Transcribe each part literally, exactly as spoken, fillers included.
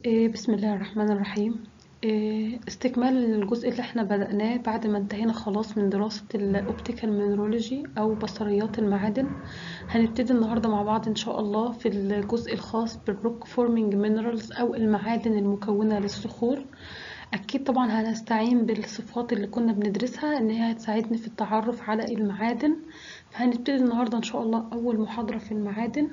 إيه، بسم الله الرحمن الرحيم. إيه، استكمال الجزء اللي احنا بدأناه بعد ما انتهينا خلاص من دراسة الأوبتيكال مينرولوجي أو بصريات المعادن. هنبتدي النهاردة مع بعض إن شاء الله في الجزء الخاص بالروك فورمينج مينرالز أو المعادن المكونة للصخور. أكيد طبعا هنستعين بالصفات اللي كنا بندرسها إن هي هتساعدني في التعرف على المعادن. فهنبتدي النهاردة إن شاء الله أول محاضرة في المعادن.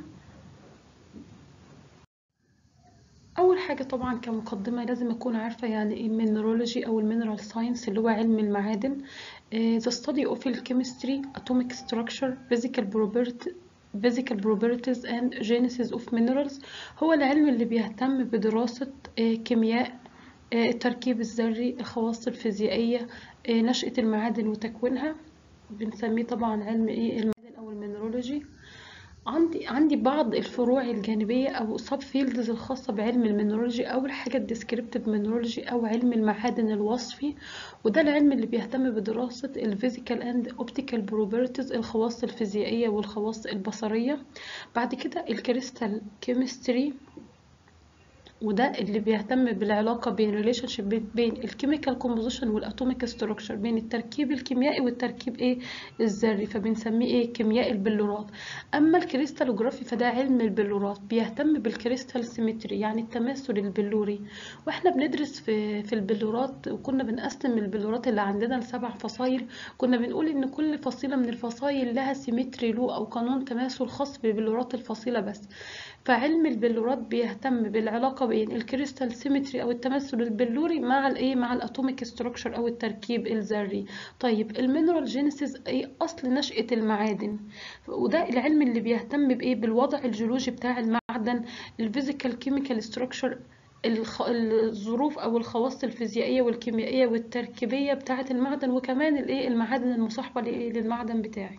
اول حاجه طبعا كمقدمه لازم اكون عارفه يعني ايه mineralogy او المينرال ساينس اللي هو علم المعادن. آه، the study of chemistry, atomic structure, physical property physical properties and genesis of minerals. هو العلم اللي بيهتم بدراسه آه، كيمياء آه، التركيب الذري، الخواص الفيزيائيه، آه، نشأة المعادن وتكوينها. بنسميه طبعا علم ايه المعادن او المينرولوجي. عندي عندي بعض الفروع الجانبية أو سب فيلدز الخاصة بعلم المينرولوجي. أول حاجة الديسكريبتيف مينرولوجي أو علم المعادن الوصفي، وده العلم اللي بيهتم بدراسة الفيزيكال أند أوبتيكال بروبرتيز، الخواص الفيزيائية والخواص البصرية. بعد كده الكريستال كيمستري، وده اللي بيهتم بالعلاقة بين ريليشن شيب بين الكيميكال كومبوزيشن والاتوميك ستراكشر، بين التركيب الكيميائي والتركيب ايه الذري، فبنسميه ايه كيمياء البلورات. اما الكريستالوجرافي فده علم البلورات، بيهتم بالكريستال سيمتري يعني التماثل البلوري. واحنا بندرس في في البلورات وكنا بنقسم البلورات اللي عندنا لسبع فصائل، كنا بنقول ان كل فصيلة من الفصائل لها سيمتري له او قانون تماثل خاص ببلورات الفصيلة بس. فعلم البلورات بيهتم بالعلاقة بين الكريستال سيمتري او التمثل البلوري مع الايه مع الاتوميك ستراكشر او التركيب الذري. طيب المينرال جينيسيس ايه اصل نشأة المعادن، وده العلم اللي بيهتم بايه بالوضع الجيولوجي بتاع المعدن، الفيزيكال كيميكال ستراكشر، الظروف او الخواص الفيزيائيه والكيميائيه والتركيبيه بتاعه المعدن، وكمان الايه المعادن المصاحبه للمعدن بتاعي.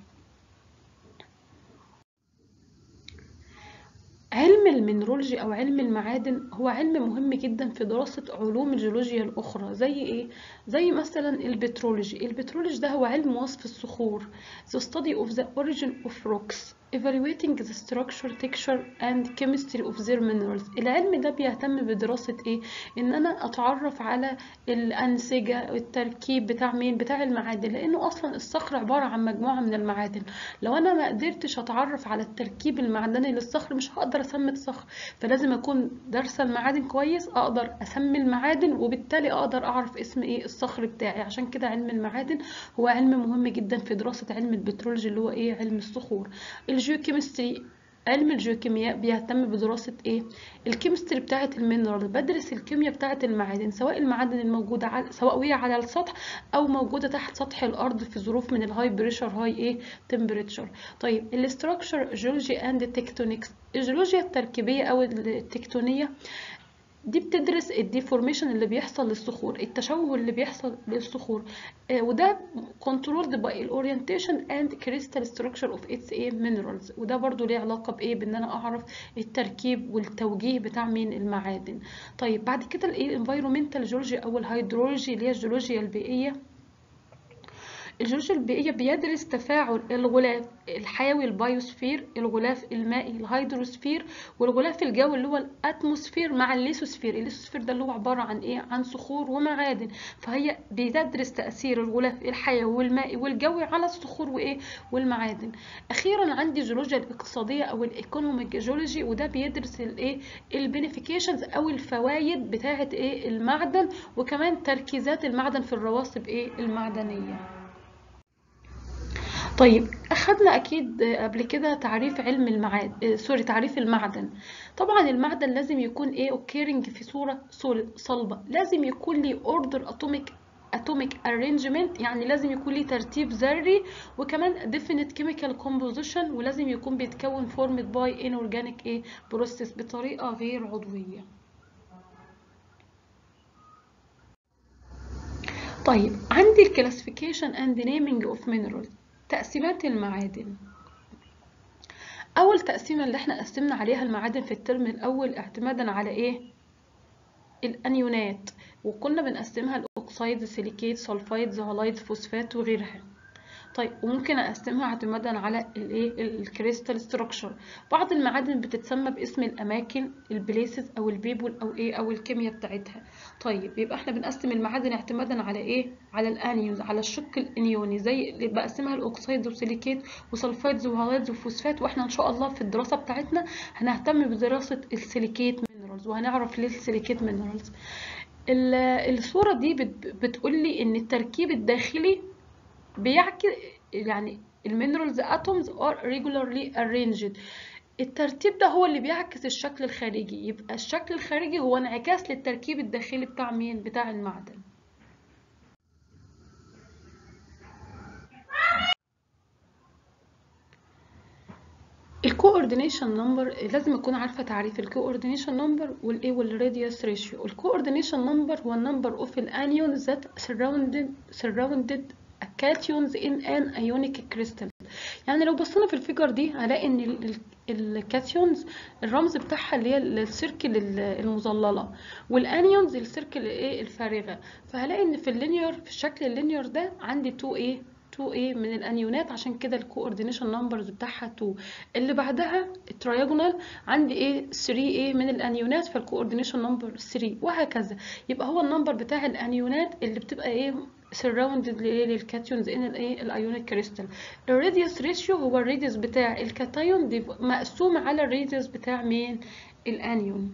علم المينرولوجي أو علم المعادن هو علم مهم جدا في دراسة علوم الجيولوجيا الأخرى. زي إيه؟ زي مثلا البترولوجي. البترولوجي ده هو علم وصف الصخور. The study of the origin of rocks, evaluating the structure, texture and chemistry of their minerals. العلم ده بيهتم بدراسة إيه؟ إن أنا أتعرف على الأنسجة، التركيب بتاع مين؟ بتاع المعادن، لأنه أصلا الصخر عبارة عن مجموعة من المعادن. لو أنا ما قدرتش أتعرف على التركيب المعدني للصخر مش هقدر اسمي الصخر. فلازم اكون دارسه المعادن كويس اقدر اسمي المعادن، وبالتالي اقدر اعرف اسم ايه الصخر بتاعي. عشان كده علم المعادن هو علم مهم جدا في دراسه علم البترولوجي اللي هو ايه علم الصخور. الجيوكيمستري، علم الجيوكيمياء بيهتم بدراسة ايه الكيمستري بتاعة المينرال. بدرس الكيمياء بتاعة المعادن، سواء المعادن الموجودة على سواء وهي على السطح او موجودة تحت سطح الارض في ظروف من الهاي بريشر هاي ايه تمبريتشر. طيب الاستراكشر جيولوجي اند تكتونكس، الجيولوجيا التركيبية او التكتونية دي بتدرس الديفورميشن اللي بيحصل للصخور، التشوه اللي بيحصل للصخور، آه وده controlled by orientation and crystal structure of its ايه minerals. وده برضو ليه علاقة بايه بان انا اعرف التركيب والتوجيه بتاع مين المعادن. طيب بعد كده الايه environmental geology او الهيدرولوجي اللي هي الجيولوجيا البيئية. الجيولوجيا البيئية بيدرس تفاعل الغلاف الحيوي البايوسفير، الغلاف المائي الهيدروسفير، والغلاف الجوي اللي هو الاتموسفير مع الليسوسفير. الليسوسفير ده اللي هو عبارة عن ايه عن صخور ومعادن. فهي بتدرس تأثير الغلاف الحيوي والمائي والجوي على الصخور وايه والمعادن. اخيرا عندي الجيولوجيا الاقتصادية او الايكونوميك جيولوجي، وده بيدرس الايه البينيفيكيشنز او الفوائد بتاعة ايه المعدن، وكمان تركيزات المعدن في الرواسب ايه المعدنية. طيب اخدنا اكيد قبل كده تعريف علم المعادن، سوري تعريف المعدن. طبعا المعدن لازم يكون ايه occurring في صورة صلبة، لازم يكون لي order atomic atomic arrangement يعني لازم يكون لي ترتيب ذري، وكمان definite chemical composition، ولازم يكون بيتكون formed by inorganic ايه process بطريقة غير عضوية. طيب عندي الكلاسيفيكيشن اند نيمينج اوف minerals، تقسيمات المعادن. اول تقسيمه اللي احنا قسمنا عليها المعادن في الترم الاول اعتمادا على ايه الانيونات، وكنا بنقسمها لاوكسايد، سيليكيت، سلفايد، هالايد، فوسفات وغيرها. طيب وممكن اقسمها اعتمادا على الايه الكريستال ستراكشر. بعض المعادن بتتسمى باسم الاماكن البليسز او البيبول او ايه او الكيمياء بتاعتها. طيب يبقى احنا بنقسم المعادن اعتمادا على ايه؟ على الانيونز، على الشق الانيوني، زي اللي بقسمها الاوكسيد وسيليكيت وسلفايدز وهالايدز وفوسفات. واحنا ان شاء الله في الدراسه بتاعتنا هنهتم بدراسه السيليكيت مينرالز، وهنعرف ليه السيليكيت مينرالز. الصوره دي بتقول لي ان التركيب الداخلي بيعكس يعني المينرالز اتومز are regularly arranged. الترتيب ده هو اللي بيعكس الشكل الخارجي، يبقى الشكل الخارجي هو انعكاس للتركيب الداخلي بتاع مين؟ بتاع المعدن. الكوردينيشن نمبر لازم اكون عارفه تعريف الكوردينيشن نمبر والايه والراديوس ريشيو. الكوردينيشن نمبر هو النمبر اوف الانيونز that surrounded surrounded cations in an ionic crystal. يعني لو بصينا في الفيجر دي هلاقي ان الكاتيونز الرمز بتاعها اللي هي السيركل المظلله، والانيونز السيركل ايه الفارغه. فهلاقي ان في اللينير في الشكل اللينير ده عندي اتنين ايه اتنين ايه من الانيونات، عشان كده الكوردينيشن نمبرز بتاعها اتنين. اللي بعدها الترياجونال عندي ايه تلاتة ايه من الانيونات، فالكوردينيشن نمبر تلاتة، وهكذا. يبقى هو النمبر بتاع الانيونات اللي بتبقى ايه surrounded للكاتيونز ان الايه الايونيك كريستال. الراديوس ريشيو هو الراديوس بتاع الكاتايون مقسوم على الراديوس بتاع مين؟ الانيون.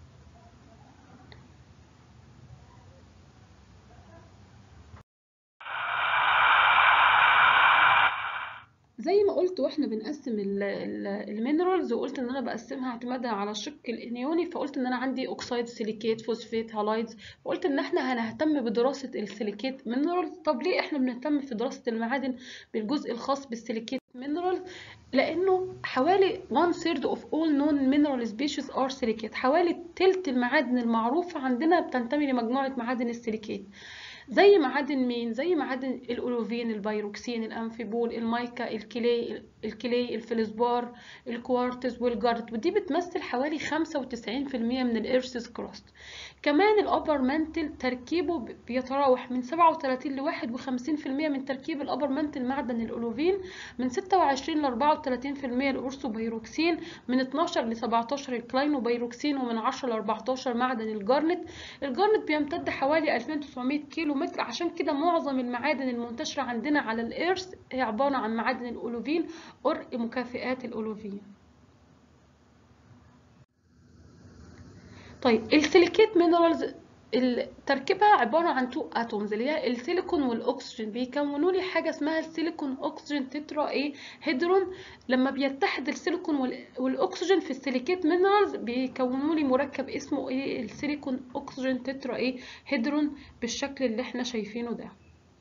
زي ما قلت واحنا بنقسم المينرالز، وقلت ان انا بقسمها اعتمادا على الشق الانيوني، فقلت ان انا عندي اوكسيد سيليكيت فوسفات هالايدز، وقلت ان احنا هنهتم بدراسه السيليكيت مينرالز. طب ليه احنا بنهتم في دراسه المعادن بالجزء الخاص بالسيليكيت مينرالز؟ لانه حوالي one third of all known mineral species are silicate. حوالي تلت المعادن المعروفه عندنا بتنتمي لمجموعه معادن السيليكيت. زي معادن مين؟ زي معادن الأولوفين، البيروكسين، الأمفيبول، المايكا، الكلي الكلي الفلزبار، الكوارتز والجارت، ودي بتمثل حوالي خمسة وتسعين في المية من الإيرث's كراست. كمان الأبر مانتل تركيبه بيتراوح من سبعة وتلاتين ل واحد وخمسين في المية من تركيب الأبر مانتل معدن الأولوفين، من ستة وعشرين ل أربعة وتلاتين في المية الأورثوبيروكسين، من اتناشر ل سبعتاشر الكلاينوبيروكسين، ومن عشرة ل أربعتاشر معدن الجارنت. الجارنت بيمتد حوالي ألفين وتسعمية كيلو متر، عشان كده معظم المعادن المنتشرة عندنا على الإيرث هي عبارة عن معادن الأولوفين أو مكافئات الأولوفين. طيب السيليكيت مينرالز تركيبها عبارة عن تو اتومز اللي هي السيليكون والاكسجين، بيكونوا لي حاجة اسمها السيليكون اكسجين تترا ايه هيدرون. لما بيتحد السيليكون والاكسجين في السيليكيت مينرالز بيكونوا لي مركب اسمه ايه السيليكون اكسجين تترا ايه هيدرون، بالشكل اللي احنا شايفينه ده.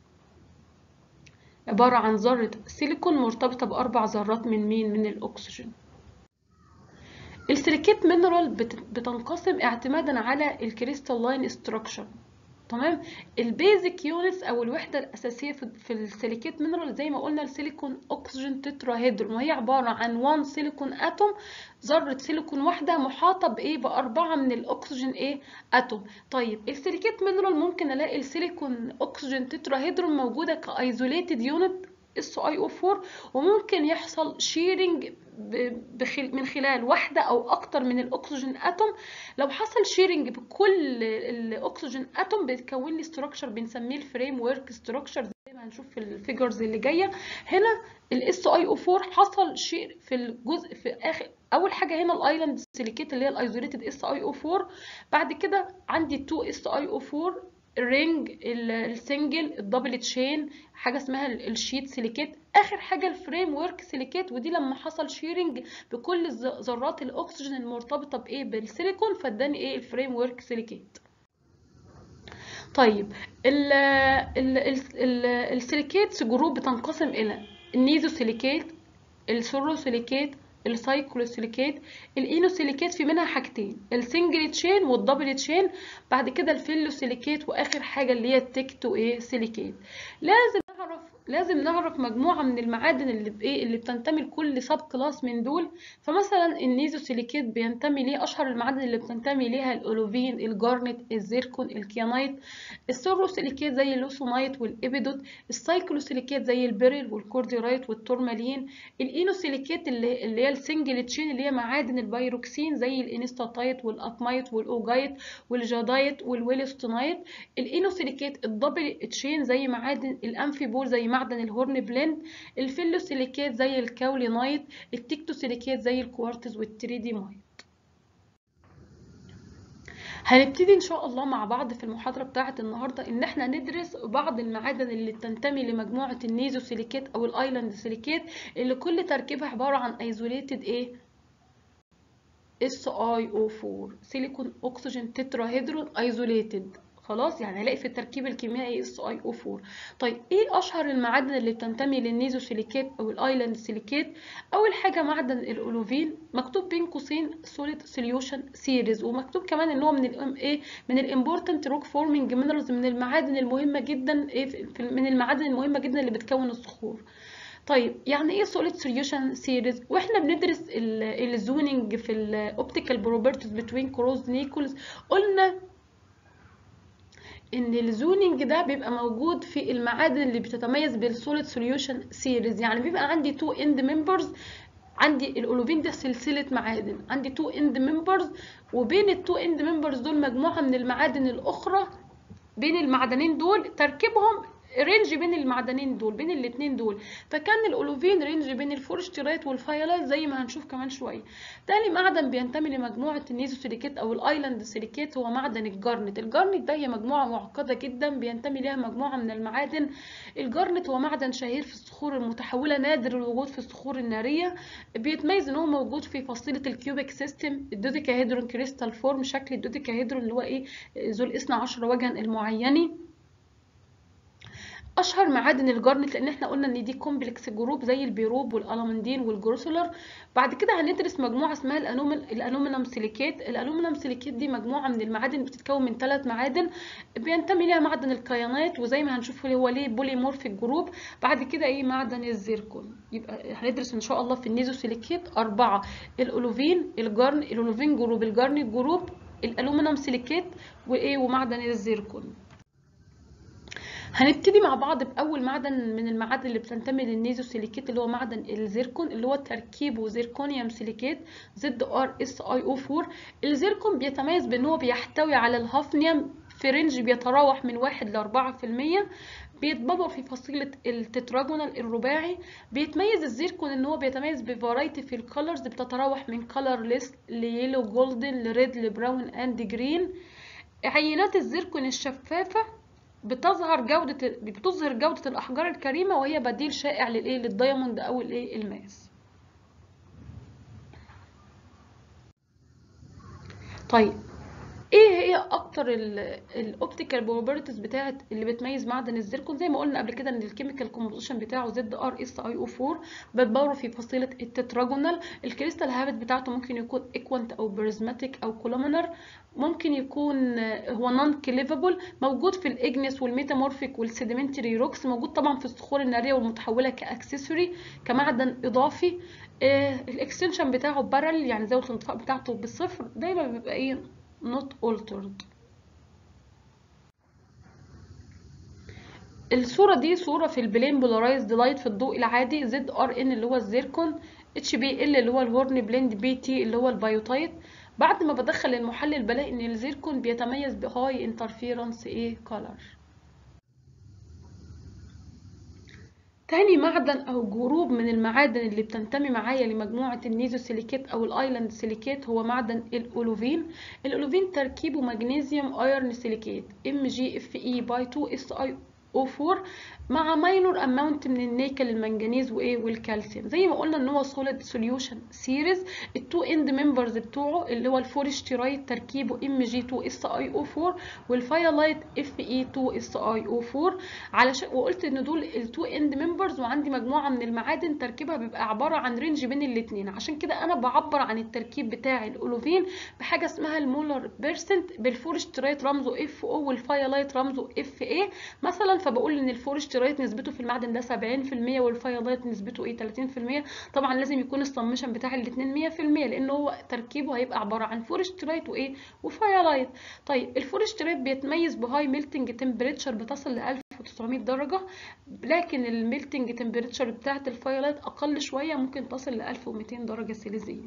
عبارة عن ذرة سيليكون مرتبطة بأربع ذرات من مين؟ من الأكسجين. السيليكيت مينرال بتنقسم اعتمادا على الكريستالين ستراكشر. تمام. البيزك يونتس او الوحده الاساسيه في السيليكيت مينرال زي ما قلنا السيليكون اكسجين تتراهيدرون، وهي عباره عن واحد سيليكون اتوم، ذره سيليكون واحده محاطه بايه؟ باربعه من الاكسجين ايه اتوم. طيب السيليكيت مينرال ممكن الاقي السيليكون اكسجين تتراهيدرون موجوده كايزوليتد يونت اس اي او أربعة، وممكن يحصل شيرنج من خلال واحدة أو أكتر من الأكسجين أتوم. لو حصل شيرنج بكل الأكسجين أتوم بيتكون لي ستراكشر بنسميه الفريم ورك ستراكشر، زي ما هنشوف في الفيجرز اللي جاية. هنا الاس اي او أربعة حصل شير في الجزء في آخر. أول حاجة هنا الأيلاند سيليكيت اللي هي الأيزوليتد اس اي او أربعة، بعد كده عندي اتنين اس اي او أربعة، الرينج، السنجل، الدبل تشين، حاجه اسمها الشيت سيليكيت، اخر حاجه الفريم ورك سيليكيت، ودي لما حصل شيرنج بكل ذرات الاكسجين المرتبطه بايه؟ بالسيليكون، فاداني ايه؟ الفريم ورك سيليكيت. طيب ال ال ال السيليكيتس جروب بتنقسم الى النيزو سيليكيت، السورو سيليكيت، السايكلوسيليكيت، الاينوسيليكيت. في منها حاجتين، السنجل تشين والدبل تشين، بعد كده الفيلوسيليكيت، واخر حاجه اللي هي التكتو ايه سيليكيت. لازم نعرف لازم نعرف مجموعة من المعادن اللي بإيه اللي بتنتمي لكل سب كلاس من دول. فمثلا النيزوسيليكيت بينتمي ليه أشهر المعادن اللي بتنتمي ليها الأولوفين، الجارنت، الزيركون، الكيانايت. السوروسيليكيت زي اللوسونايت والإبيدوت. السايكلوسيليكيت زي البيريل والكورديرايت والتورمالين. الإينوسيليكيت اللي, اللي هي السنجل تشين اللي هي معادن البيروكسين زي الإنستاتايت والأكمايت والأوجايت والجادايت والويلستونايت. الإينوسيليكيت الدبل تشين زي معادن الأمفيبول زي معدن الهورن بلند. الفيلوسيليكيت زي الكاولينايت. التكتوسيليكيت زي الكوارتز والتريديمايت. هنبتدي ان شاء الله مع بعض في المحاضرة بتاعة النهاردة ان احنا ندرس بعض المعادن اللي بتنتمي لمجموعة النيزوسيليكيت او الايلاند سيليكيت اللي كل تركيبها عبارة عن ايزوليتد ايه اس اي او أربعة سيليكون اكسجين تتراهيدرون ايزوليتد. خلاص، يعني هلاقي في التركيب الكيميائي اس اي او أربعة. طيب ايه اشهر المعادن اللي بتنتمي للنيزوسيليكيت او الايلاند سيليكيت؟ اول حاجه معدن الاولوفين، مكتوب بين قوسين سوليد سوليوشن سيريز، ومكتوب كمان ان هو من الام ايه من الامبورتنت روك فورمينج مينرالز، من المعادن المهمه جدا ايه من المعادن المهمه جدا اللي بتكون الصخور. طيب يعني ايه solid solution series؟ واحنا بندرس الزونينج في الاوبتيكال بروبرتيز بتوين كروز نيكلز قلنا ان الزونينج ده بيبقى موجود في المعادن اللي بتتميز بالسوليد سوليوشن سيريز. يعني بيبقى عندي تو اند ممبرز، عندي الاولوفين ده سلسله معادن، عندي تو اند ممبرز، وبين التو اند ممبرز دول مجموعه من المعادن الاخرى. بين المعدنين دول تركيبهم رينج بين المعدنين دول، بين الاثنين دول. فكان الاولوفين رينج بين الفورشترايت والفايلايت زي ما هنشوف كمان شويه. تاني معدن بينتمي لمجموعه النيزوسيليكيت او الايلاند سيليكيت هو معدن الجارنت. الجارنت ده هي مجموعه معقده جدا بينتمي لها مجموعه من المعادن. الجارنت هو معدن شهير في الصخور المتحوله، نادر الوجود في الصخور الناريه. بيتميز ان هو موجود في فصيله الكيوبيك سيستم، الدوديكاهيدرون كريستال فورم، شكل الدوديكاهيدرون اللي هو ايه ذو الاثنى عشر وجها المعيني. اشهر معادن الجارنت لان احنا قلنا ان دي كومبلكس جروب زي البيروب والالمندين والجروسولر. بعد كده هندرس مجموعه اسمها الالومنيوم سيليكيت. الالومنيوم سيليكيت دي مجموعه من المعادن بتتكون من ثلاث معادن، بينتمي ليها معدن الكيانات، وزي ما هنشوف هو ليه بوليمورفيك جروب. بعد كده ايه معدن الزيركون. يبقى هندرس ان شاء الله في النيزوسيليكيت اربعه: الاولوفين، الجارن الاولوفين جروب، الجارنت جروب، الالومنيوم سيليكيت، وايه ومعدن الزيركون. هنبتدي مع بعض بأول معدن من المعادن اللي بتنتمي للنيزوسيليكيت اللي هو معدن الزيركون، اللي هو تركيبه زيركونيوم سيليكيت زد ار اس اي او أربعة. الزيركون بيتميز بأن هو بيحتوي على الهافنيوم في رينج بيتراوح من واحد لأربعة في المية، بيتبابر في فصيلة التتراجونال الرباعي. بيتميز الزيركون ان هو بيتميز بفرايتي في الكالرز بتتراوح من كالرليس ليلو جولدن لريد لبراون اند جرين. عينات الزيركون الشفافة بتظهر جودة بتظهر جودة الأحجار الكريمة، وهي بديل شائع للإيه للدايموند أو الإيه الماس. طيب ايه هي اكتر الاوبتيكال بروبرتيز بتاعت اللي بتميز معدن الزيركون؟ زي ما قلنا قبل كده ان الكيميكال كومبوزيشن بتاعه زد ار اس اي او أربعة، بتبوره في فصيله التتراجونال. الكريستال هابت بتاعته ممكن يكون ايكوانت او بريزماتيك او كولومينر، ممكن يكون هو نون كليفابل، موجود في الاجنس والميتامورفيك والسيديمنتري روكس، موجود طبعا في الصخور الناريه والمتحوله كاكسسوري كمعدن اضافي. الاكستنشن بتاعه بارل، يعني زاويه الانطفاء بتاعته بالصفر، دايما بيبقى ايه not altered. الصورة دي صورة في البلين بولارايزد لايت في الضوء العادي، زد ار ان اللي هو الزيركون، اتش بي ال اللي هو الهورن بلند، بي تي اللي هو البيوتايت. بعد ما بدخل المحلل بلاقي ان الزيركون بيتميز بهاي انترفيرنس ايه كولر. تاني معدن او جروب من المعادن اللي بتنتمي معايا لمجموعة النيزوسيليكيت او الايلاند سيليكيت هو معدن الاولوفين. الاولوفين تركيبه مغنيسيوم ايرن سيليكيت ام جي اف اي باي اتنين اس اي او أربعة مع ماينور اماونت من النيكل المنجنيز وايه والكالسيوم. زي ما قلنا ان هو سوليد سوليوشن سيريز. التو اند ممبرز بتوعه اللي هو الفورشترايت تركيبه ام جي اتنين اس اي او أربعة، والفايلايت اف اي اتنين اس اي او أربعة. علشان وقلت ان دول التو اند ممبرز، وعندي مجموعه من المعادن تركيبها بيبقى عباره عن رينج بين الاثنين. عشان كده انا بعبر عن التركيب بتاع الاولوفين بحاجه اسمها المولر بيرسنت، بالفورشترايت رمزه اف او والفايلايت رمزه اف اي. مثلا فبقول ان الفورشترايت نسبته في المعدن ده سبعين في المية والفايلايت نسبته ايه ثلاثين في المية. طبعا لازم يكون السمشن بتاع الاثنين مية في المية لان هو تركيبه هيبقى عباره عن فورشترايت وايه وفايلايت. طيب الفورشترايت بيتميز بهاي ميلتنج تمبريتشر بتصل ل ألف وتسعمية درجه، لكن الميلتنج تمبريتشر بتاعه الفايلايت اقل شويه، ممكن تصل ل ألف ومئتين درجه سيليزيه.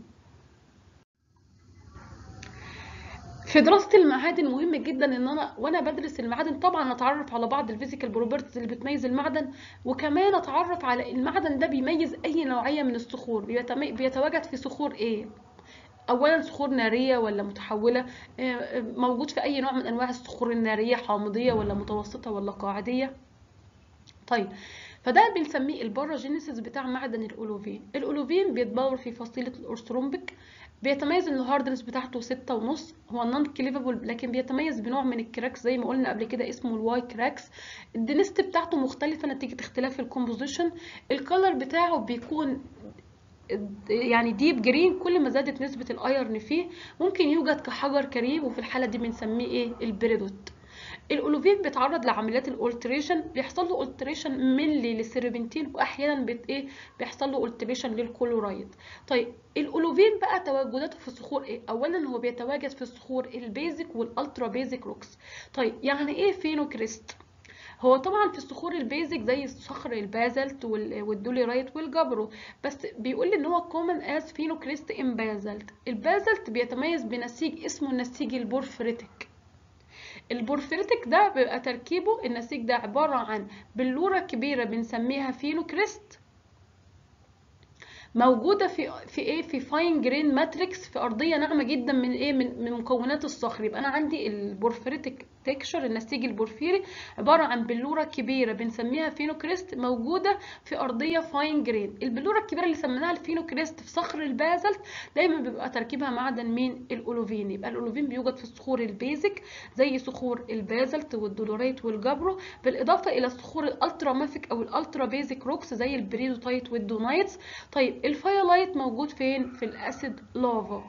في دراسة المعادن مهم جدا ان انا وانا بدرس المعادن طبعا اتعرف على بعض الفيزيكال بروبرتيز اللي بتميز المعدن، وكمان اتعرف على المعدن ده بيميز اي نوعية من الصخور، بيتواجد في صخور ايه. اولا صخور نارية ولا متحولة، موجود في اي نوع من انواع الصخور النارية، حامضية ولا متوسطة ولا قاعدية. طيب فده بنسميه الباراجينيسيس بتاع معدن الاولوفين. الاولوفين بيتبلور في فصيلة الأورثرومبيك، بيتميز ان الهاردنس بتاعته ستة ونص، هو نون كليفابل لكن بيتميز بنوع من الكراكس زي ما قلنا قبل كده اسمه الواي كراكس. الدنست بتاعته مختلفة نتيجة اختلاف الكومبوزيشن. الكالر بتاعه بيكون يعني ديب جرين كل ما زادت نسبة الايرن فيه، ممكن يوجد كحجر كريم وفي الحالة دي بنسميه ايه البريدوت. الاولوفين بيتعرض لعمليات الالتريشن، بيحصل له التريشن منلي للسيربنتين واحيانا بت ايه بيحصل له التريشن للكلورايد. طيب الاولوفين بقى تواجداته في الصخور ايه؟ اولا هو بيتواجد في الصخور البيزك والالترا بيزك روكس. طيب يعني ايه فينوكريست؟ هو طبعا في الصخور البيزك زي صخر البازلت والدوليرايت والجبرو، بس بيقول لي ان هو كومن از فينوكريست ان بازلت. البازلت بيتميز بنسيج اسمه النسيج البورفريتيك. البورفريتيك ده بيبقى تركيبه النسيج ده عبارة عن بلورة كبيرة بنسميها فينوكريست، موجودة في في ايه في فاين جرين ماتريكس في أرضية ناعمة جدا من ايه من, من مكونات الصخر. يبقى انا عندي البورفريتيك تكشر النسيج البورفيري عبارة عن بلورة كبيرة بنسميها فينوكريست موجودة في أرضية فاين جرين. البلورة الكبيرة اللي سميناها الفينوكريست في صخر البازلت دايما بيبقى تركيبها معدن مين الأولوفين. يبقى الأولوفين بيوجد في الصخور البيزك زي صخور البازلت والدولوريت والجبرو، بالإضافة إلى الصخور الألترامافيك أو الألترا بيزك روكس زي البريدوتايت والدونايتس. طيب الفايلايت موجود فين؟ في الأسيد لافا.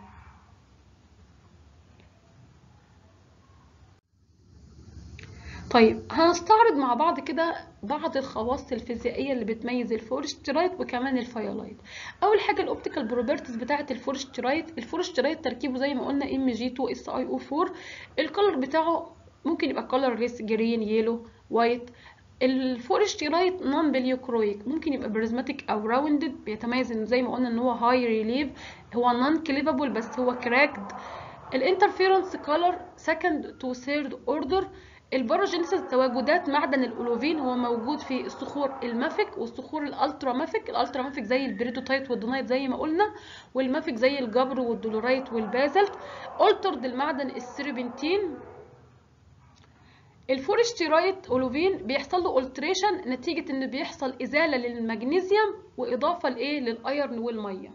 طيب هنستعرض مع بعض كده بعض الخواص الفيزيائيه اللي بتميز الفورشترايت وكمان الفايلايت. اول حاجه الاوبتيكال بروبرتيز بتاعه الفورشترايت. الفورشترايت تركيبه زي ما قلنا ام جي اتنين اس اي او أربعة. الكلر بتاعه ممكن يبقى كلر ريس جرين يلو وايت. الفورشترايت نون بليوكرويك، ممكن يبقى بريزماتيك او راوندد، بيتميز انه زي ما قلنا ان هو هاي ريليف، هو نون كليفابل بس هو كراكد. الانترفيرنس كولر سكند تو ثيرد اوردر. الباراجينيسيس تواجدات معدن الاولوفين هو موجود في الصخور المافيك والصخور الالترا مافيك. الالترا مافيك زي البريدوتايت والدونايت زي ما قلنا، والمافيك زي الجبر والدولورايت والبازلت. ألترد المعدن السيربنتين. الفورشترايت اولوفين بيحصل له التريشن نتيجه ان بيحصل ازاله للمغنيسيوم واضافه لايه للايرن والميه.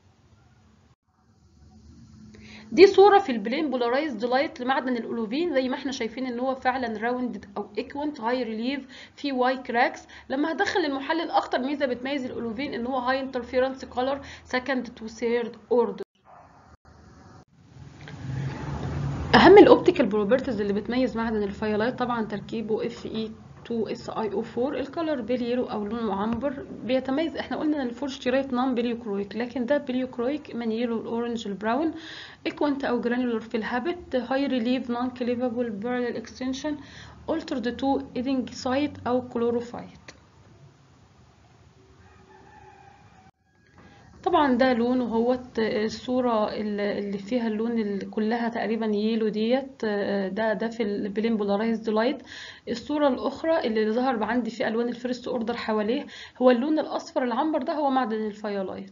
دي صوره في البلين بولارايزد لايت لمعدن الاولوفين زي ما احنا شايفين ان هو فعلا راوندد او ايكوينت هاي ريليف في واي كراكس. لما هدخل المحلل اخطر ميزه بتميز الاولوفين ان هو هاي انترفيرنس كولر سكند تو ثيرد اوردر. اهم الاوبتيكال بروبرتيز اللي بتميز معدن الفايلايت طبعا تركيبه اف اي اتنين اس اي او أربعة. الكالر بيليرو او لونه عنبر، بيتميز احنا قلنا ان الفورشترايت نون بليوكرويك لكن ده بليوكرويك من يلو الاورنج البراون. ايكوانت او جرانيولر في الهابت، هاي ريليف نون كليفابل بارلل اكستنشن، altered تو ايدنج سايت او كلوروفايت. طبعا ده لون وهوت الصورة اللي فيها اللون اللي كلها تقريبا ييلو ديت ده ده في البلين بولارايزد لايت. الصورة الأخرى اللي ظهر عندي في ألوان الفيرست أوردر حواليه هو اللون الأصفر العنبر، ده هو معدن الفايلايت.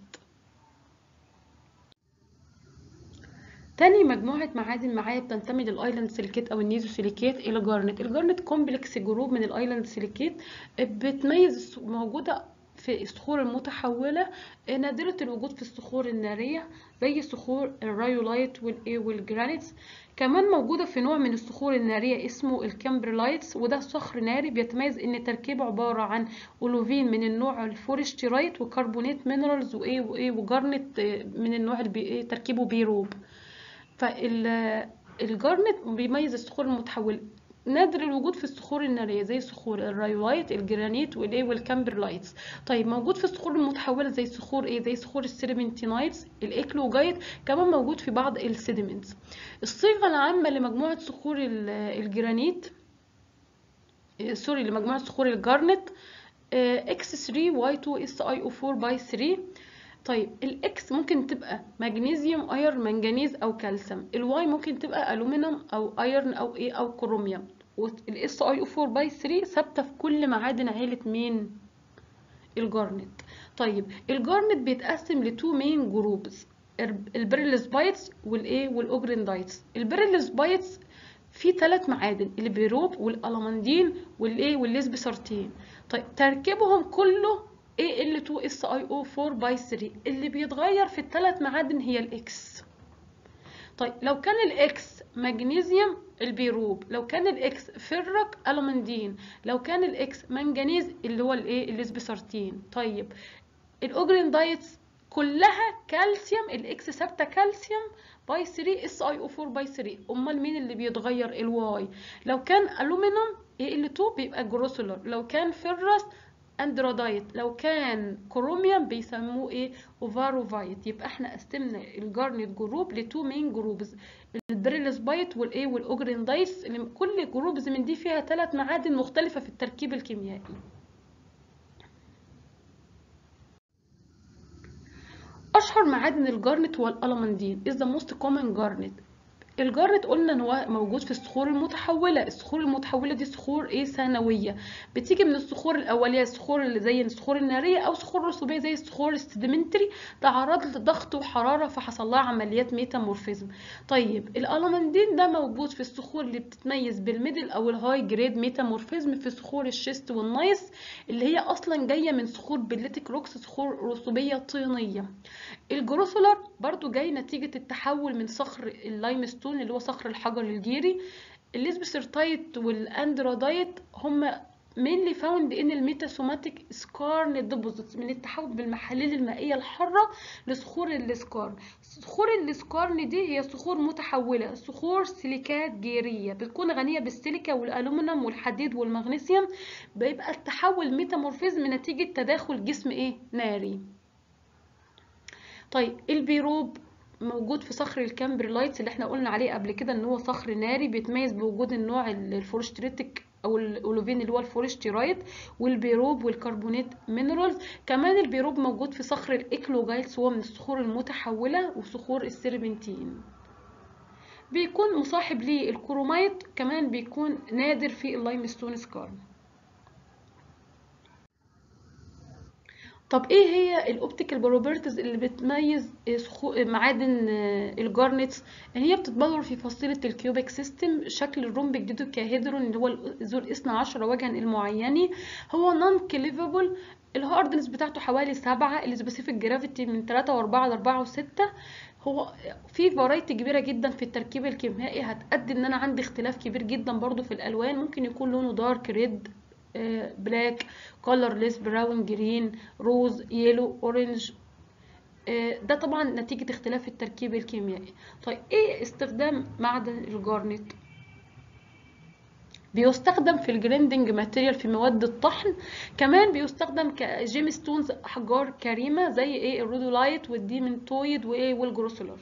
تاني مجموعة معادن معايا بتنتمي للايلاند سيليكيت او النيزو سيليكيت الى جارنت. الجارنت كومبلكس جروب من الايلاند سيليكيت، بتميز موجودة في الصخور المتحولة، نادرة الوجود في الصخور النارية زي صخور الرايولايت والايه والجرانيتس. كمان موجودة في نوع من الصخور النارية اسمه الكامبرلايتس، وده صخر ناري بيتميز ان تركيبه عبارة عن اولوفين من النوع الفورشترايت وكربونات مينرالز وايه وايه وجارنت من النوع اللي تركيبه بيروب. فالجارنت بيميز الصخور المتحولة نادر الوجود في الصخور النارية زي صخور الرايولايت، الجرانيت والايه والكامبرلايتس. طيب موجود في الصخور المتحولة زي صخور ايه؟ زي صخور السيربنتينايتس، الاكلوجايت، كمان موجود في بعض السيديمنتس. الصيغة العامة لمجموعة صخور الجرانيت سوري لمجموعة صخور الجارنت اكس ثري واي تو اس اي او فور باي ثري. طيب الاكس ممكن تبقى مغنيسيوم، ايرن، منجنيز او كالسيوم. الواي ممكن تبقى الومنيوم او ايرن او ايه او كروميوم. والاس اي او فور باي ثري ثابته في كل معادن عيله مين؟ الجارنت. طيب الجارنت بيتقسم لتو مين جروبز، البريلسبايتس والايه والاوجريندايتس. البريلسبايتس في ثلاث معادن، البيروب والالمندين والايه والليسبسارتين. طيب تركيبهم كله ايه ال تو اس اي او فور باي ثري. اللي بيتغير في الثلاث معادن هي الاكس. طيب لو كان الاكس مغنيسيوم البيروب، لو كان الاكس فرك الومندين، لو كان الاكس منجنيز اللي هو الايه الليسبسارتين. طيب الاوجريندايتس كلها كالسيوم، الاكس ثابته كالسيوم باي ثري اس اي او فور باي ثري. امال مين اللي بيتغير؟ الواي. لو كان الومنيوم اي ال تو بيبقى جروسولر، لو كان فيرس اندرودايت، لو كان كروميوم بيسموه ايه؟ اوفاروفايت. يبقى احنا قسمنا الجارنت جروب لتو مين جروبز، البريلسبايت والايه والاوجريندايتس. كل جروبز من دي فيها ثلاث معادن مختلفه في التركيب الكيميائي. اشهر معادن الجارنت هو الالمندين is the most common garnet. الجارنت قلنا ان هو موجود في الصخور المتحوله. الصخور المتحوله دي صخور ايه؟ ثانويه، بتيجي من الصخور الاوليه، الصخور اللي زي الصخور الناريه، او صخور رسوبيه زي الصخور السيديمنتري تعرضت لضغط وحراره فحصل لها عمليات ميتامورفيزم. طيب الالمندين ده موجود في الصخور اللي بتتميز بالميدل او الهاي جريد ميتامورفيزم، في صخور الشيست والنايس اللي هي اصلا جايه من صخور بليتيك روكس، صخور رسوبيه طينيه. الجروسولار برضو جاي نتيجة التحول من صخر اللايمستون اللي هو صخر الحجر الجيري. الليسبسرتايت والاندرودايت هم mainly found in الميتاسوماتيك سكارن ديبوزيتس من التحول بالمحاليل المائية الحارة لصخور السكارن. صخور السكارن دي هي صخور متحولة، صخور سيليكات جيرية بتكون غنية بالسيليكا والألومنيوم والحديد والمغنيسيوم. بيبقى التحول ميتامورفيزم نتيجة تداخل جسم ايه؟ ناري. طيب البيروب موجود في صخر الكامبرلايتس اللي احنا قلنا عليه قبل كده ان هو صخر ناري بيتميز بوجود النوع الفورشتريتيك او الاولوفين اللي هو الفورشتيرايت، والبيروب والكربونات مينرالز. كمان البيروب موجود في صخر الاكلوجايتس وهو من الصخور المتحوله وصخور السيربنتين. بيكون مصاحب ليه الكرومايت، كمان بيكون نادر في اللايمستون سكارن. طب ايه هي الاوبتيكال بروبرتيز اللي بتميز معادن الجارنتس؟ ان هي بتتبلور في فصيله الكيوبيك سيستم، شكل الرومبيك ديدوكاهيدرون اللي هو ذو الاثنى عشر وجها المعيني، هو نون كليفبل، الهاردنس بتاعته حوالي سبعة، السبيسيفيك جرافيتي من ثلاثة وأربعة لأربعة وستة. هو في فرايتي كبيره جدا في التركيب الكيميائي هتأدي ان انا عندي اختلاف كبير جدا برضو في الالوان. ممكن يكون لونه دارك ريد، بلاك، كولرليس، براون، جرين، روز، يلو، اورنج. ده طبعا نتيجة اختلاف التركيب الكيميائي. طيب ايه استخدام معدن الجارنت؟ بيستخدم في الجريندنج ماتيريال في مواد الطحن، كمان بيستخدم كجيم ستونز احجار كريمة زي ايه؟ الرودولايت والديمنتويد وايه والجروسولار.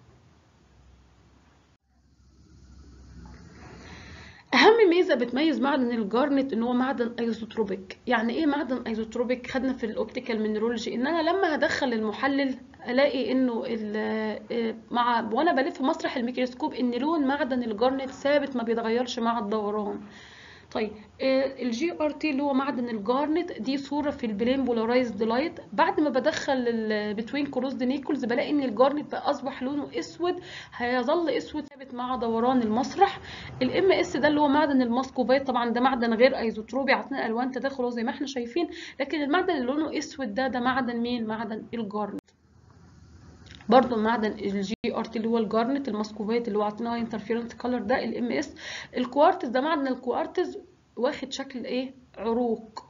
اهم ميزه بتميز معدن الجارنت ان هو معدن ايزوتروبيك. يعني ايه معدن ايزوتروبيك؟ خدنا في الاوبتيكال مينرولوجي ان انا لما هدخل المحلل الاقي انه مع وانا بلف مسرح الميكروسكوب ان لون معدن الجارنت ثابت ما بيتغيرش مع الدوران. طيب الجي ار تي اللي هو معدن الجارنت دي صوره في البلين بولارايزد لايت، بعد ما بدخل بتوين كروزد نيكلز بلاقي ان الجارنت بقى اصبح لونه اسود، هيظل اسود ثابت مع دوران المسرح. الام اس ده اللي هو معدن الماسكوفايت، طبعا ده معدن غير ايزوتروبي، عطينا الوان تداخل زي ما احنا شايفين، لكن المعدن اللي لونه اسود ده ده معدن مين؟ معدن الجارنت. برضو معدن الجي ار تي اللي هو الجارنت، الماسكوفايت اللي هو عطيناه انترفيرنس كلر ده الام اس. الكوارتز ده معدن الكوارتز واخد شكل ايه؟ عروق.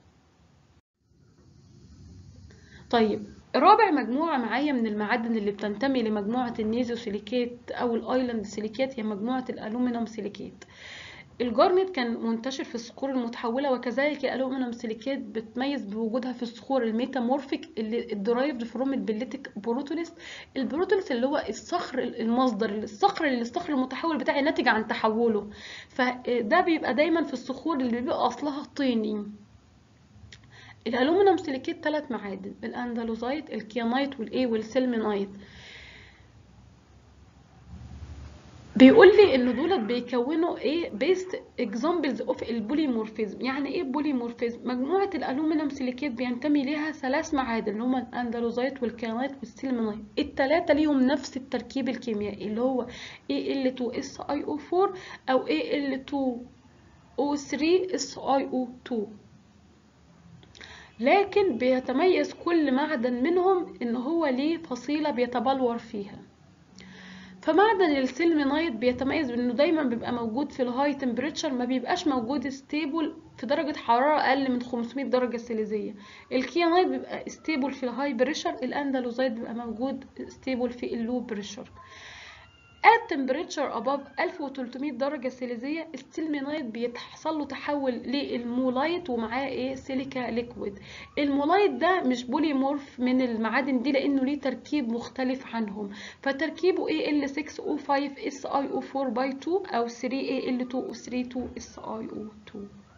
طيب رابع مجموعة معايا من المعادن اللي بتنتمي لمجموعة النيزو سيليكات او الايلاند سيليكات هي مجموعة الالومنيوم سيليكات. الجرنيت كان منتشر في الصخور المتحولة، وكذلك الألومنيوم سيليكات بتميز بوجودها في الصخور الميتامورفيك اللي الدرايفد فروم البليتيك بروتوليس. البروتوليس اللي هو الصخر المصدر، الصخر اللي الصخر المتحول بتاعي ناتج عن تحوله، فده بيبقى دايما في الصخور اللي بيبقى أصلها طيني. الألومنيوم سيليكات ثلاث معادن: الأندلوزايت، الكيانايت، والإيه والسيلمينايت. بيقول لي ان دولت بيكونوا ايه بيست اكزامبلز اوف البوليمورفيزم. يعني ايه بوليمورفيزم؟ مجموعه الالومنيوم سيليكات بينتمي ليها ثلاث معادن اللي هما الاندلوزايت والكيانايت والسيلمينايت، الثلاثه ليهم نفس التركيب الكيميائي اللي هو إيه إل تو إس آي أو فور او إيه إل تو أو ثري إس آي أو تو، لكن بيتميز كل معدن منهم ان هو ليه فصيله بيتبلور فيها. فمعدن السيلمينايت بيتميز بانه دايما بيبقى موجود في الهاي تمبريتشر، ما بيبقاش موجود ستيبل في درجه حراره اقل من خمسمية درجه سيليزيه. الكيانايت بيبقى ستيبل في الهاي بريشر، الاندلوزايت بيبقى موجود ستيبل في اللو بريشر. at temperature above ألف وتلتمية درجة سيليزية السيلمينايت بيحصل له تحول للمولايت ومعاه ايه سيليكا ليكويد. المولايت ده مش بوليمورف من المعادن دي لانه ليه تركيب مختلف عنهم، فتركيبه إيه إل سكس أو فايف إس آي أو فور باي تو او ثري إيه إل تو أو ثري تو إس آي أو تو.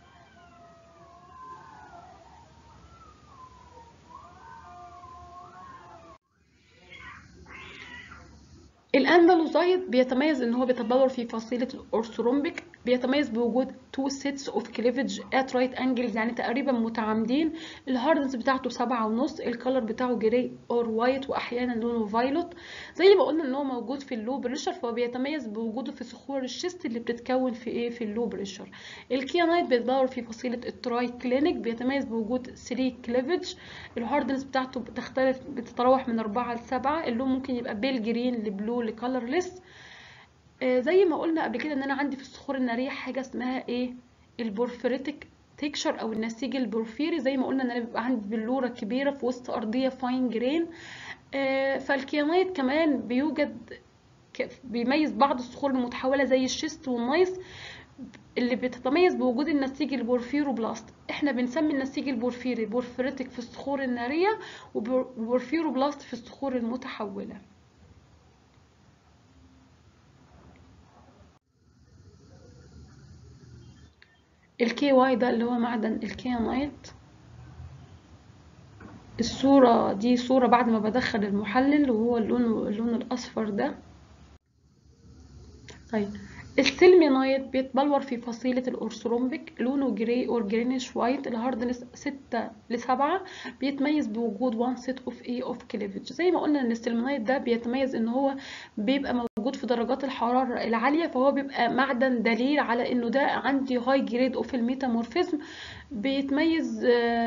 الاندلوزايت بيتميز ان هو بيتبلور في فصيله الاورثورمبيك، بيتميز بوجود تو سيتس اوف كليفج ات رايت انجلز يعني تقريبا متعامدين. الهاردنس بتاعته سبعة ونص، الكالر بتاعه جراي اور وايت واحيانا لونه فايلوت. زي ما قلنا ان هو موجود في اللو بريشر، فهو بيتميز بوجوده في صخور الشيست اللي بتتكون في ايه في اللو بريشر. الكيانايت بيتبلور في فصيله التراي كلينيك، بيتميز بوجود ثري كليفج. الهاردنس بتاعته بتختلف بتتراوح من أربعة لسبعة، اللون ممكن يبقى بيل جرين لبلو لكالرلس. آه زي ما قلنا قبل كده ان انا عندي في الصخور الناريه حاجه اسمها ايه البورفيريتك تكشر او النسيج البورفيري. زي ما قلنا ان انا بيبقى عندي بلوره كبيره في وسط ارضيه فاين جرين. آه فالكيانايت كمان بيوجد بيميز بعض الصخور المتحوله زي الشيست والنايس اللي بتتميز بوجود النسيج البورفيروبلاست. احنا بنسمي النسيج البورفيري بورفيريتك في الصخور الناريه وبورفيروبلاست في الصخور المتحوله. الكي واي ده اللي هو معدن الكيانايت. الصورة دي صورة بعد ما بدخل المحلل وهو اللون اللون الأصفر ده. طيب السيلمينايت بيتبلور في فصيلة الأورثورمبيك، لونه جراي أور جرينيش وايت، الهاردنس ستة لسبعة، بيتميز بوجود وان سيت اوف اي اوف كليفج. زي ما قلنا ان السيلمينايت ده بيتميز ان هو بيبقى موجود في درجات الحرارة العالية، فهو بيبقى معدن دليل على انه ده عندي هاي جريد اوف الميتامورفيزم. بيتميز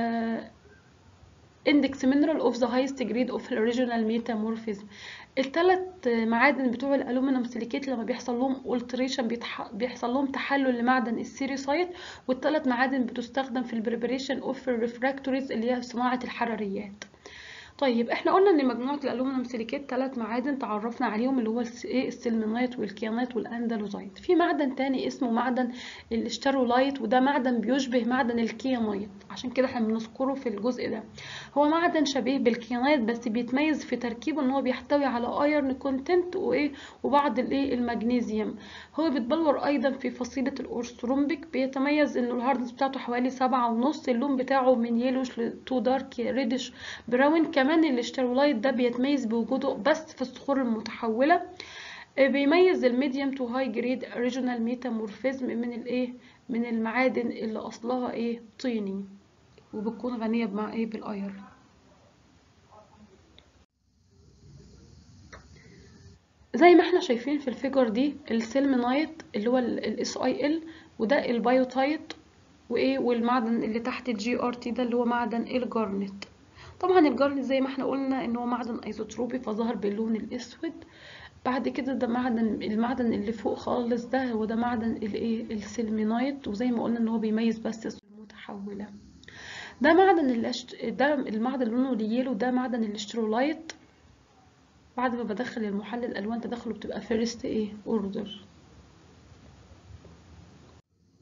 index mineral of the highest grade of regional metamorphism. الثلاث معادن بتوع الالومنيوم سيليكات لما بيحصل لهم alteration بيتح... بيحصل لهم تحلل لمعدن السيريسايت، والثلاث معادن بتستخدم في البريبريشن اوف الريفراكتوريز اللي هي صناعة الحراريات. طيب احنا قلنا ان مجموعه الالومنيوم سيليكات ثلاث معادن تعرفنا عليهم اللي هو ايه السيلمينايت والكيانايت والاندلوزايت. في معدن تاني اسمه معدن الاشترولايت، وده معدن بيشبه معدن الكيانايت عشان كده احنا بنذكره في الجزء ده. هو معدن شبيه بالكيانايت بس بيتميز في تركيبه ان هو بيحتوي على ايرن كونتنت وايه وبعض الايه المغنيسيوم. هو بيتبلور ايضا في فصيله الاورثورمبيك، بيتميز انه الهاردنس بتاعته حوالي سبعة ونص، اللون بتاعه من يلوش تو دارك ريدش براون. كمان الاشترولايت ده بيتميز بوجوده بس في الصخور المتحولة. بيميز الميديوم تو هاي جريد ريجونال ميتامورفيزم من الايه من المعادن اللي اصلها ايه طيني وبتكون غنية بمع ايه بالايرن. زي ما احنا شايفين في الفيجر دي السيلمينايت اللي هو الاس اي ال، وده البايوتايت وايه والمعدن اللي تحت الجي ار تي ده اللي هو معدن الجارنت. طبعا الجارنت زي ما احنا قلنا ان هو معدن ايزوتروبي فظهر باللون الاسود. بعد كده ده معدن المعدن اللي فوق خالص ده هو ده معدن الايه السيلمينايت، وزي ما قلنا ان هو بيميز بس المتحوله. ده معدن الاشت... ده المعدن اللي لونه اليلو ده معدن الاشترولايت. بعد ما بدخل المحلل الالوان تدخله بتبقى فيرست ايه اوردر.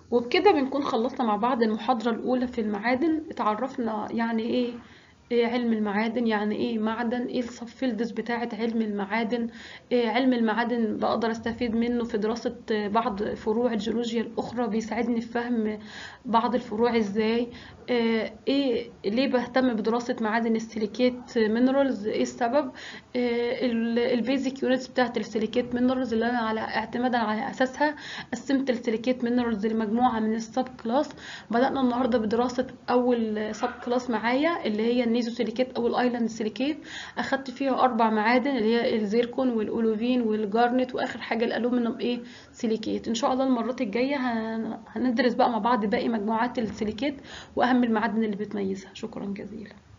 وبكده بنكون خلصنا مع بعض المحاضرة الأولى في المعادن. اتعرفنا يعني ايه إيه علم المعادن، يعني ايه معدن، ايه السب فيلدز بتاعة علم المعادن. إيه علم المعادن بقدر استفيد منه في دراسة بعض فروع الجيولوجيا الأخرى، بيساعدني في فهم بعض الفروع ازاي. إيه إيه- ليه بهتم بدراسة معادن السيليكيت مينرالز، ايه السبب. إيه البيزك يونتس بتاعة السيليكيت مينرالز اللي انا على اعتمادا على اساسها قسمت السيليكيت مينرالز لمجموعة من السب كلاس. بدأنا النهاردة بدراسة أول سب كلاس معايا اللي هي النيزو سيليكيت أو الأيلاند سيليكيت. أخدت فيها أربع معادن اللي هي الزيركون والأولوفين والجارنت، وآخر حاجة الألومنيوم إيه سيليكيت. إن شاء الله المرات الجاية هن- هندرس بقى مع بعض باقي مجموعات السيليكيت وأهم المعادن اللي بتميزها. شكرا جزيلا.